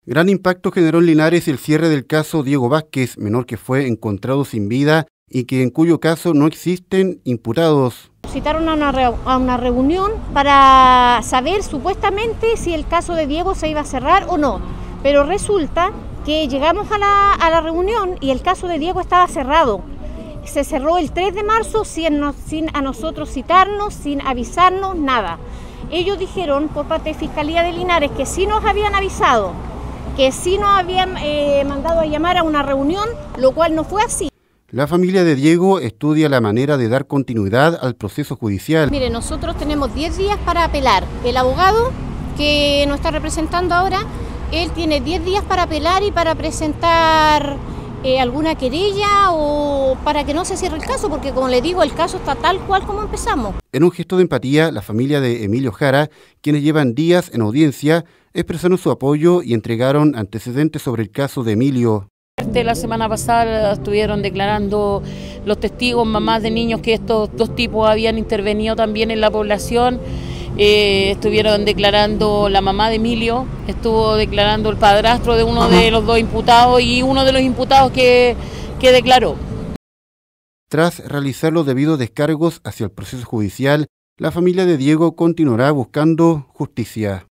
Gran impacto generó en Linares el cierre del caso Diego Vázquez, menor que fue encontrado sin vida y en cuyo caso no existen imputados. Citaron a una reunión para saber supuestamente si el caso de Diego se iba a cerrar o no, pero resulta que llegamos a la reunión y el caso de Diego estaba cerrado. Se cerró el 3 de marzo sin a nosotros citarnos, sin avisarnos, nada. Ellos dijeron por parte de Fiscalía de Linares que sí nos habían avisado, que sí nos habían mandado a llamar a una reunión, lo cual no fue así. La familia de Diego estudia la manera de dar continuidad al proceso judicial. Mire, nosotros tenemos 10 días para apelar. El abogado que nos está representando ahora, él tiene 10 días para apelar y para presentar alguna querella o para que no se cierre el caso, porque como le digo, el caso está tal cual como empezamos. En un gesto de empatía, la familia de Emilio Jara, quienes llevan días en audiencia, expresaron su apoyo y entregaron antecedentes sobre el caso de Emilio. La semana pasada estuvieron declarando los testigos, mamás de niños, que estos dos tipos habían intervenido también en la población. Estuvieron declarando la mamá de Emilio, estuvo declarando el padrastro de uno de los dos imputados y uno de los imputados que declaró. Tras realizar los debidos descargos hacia el proceso judicial, la familia de Diego continuará buscando justicia.